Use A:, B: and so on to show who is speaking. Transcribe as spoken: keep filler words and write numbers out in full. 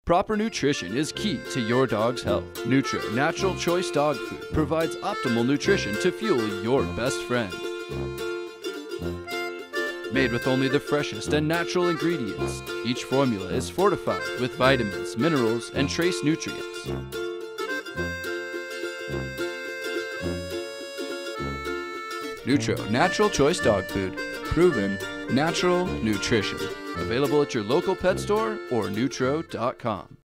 A: Proper nutrition is key to your dog's health. Nutro Natural Choice Dog Food provides optimal nutrition to fuel your best friend. Made with only the freshest and natural ingredients, each formula is fortified with vitamins, minerals, and trace nutrients. Nutro Natural Choice Dog Food. Proven natural nutrition. Available at your local pet store or nutro dot com.